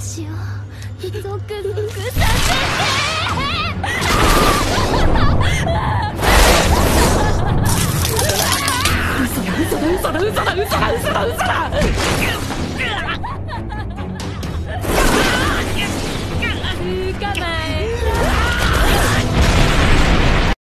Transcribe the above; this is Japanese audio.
私をゾクゾクさせて。嘘だ嘘だ嘘だ嘘だ嘘だ嘘だ嘘だ嘘だ。つかま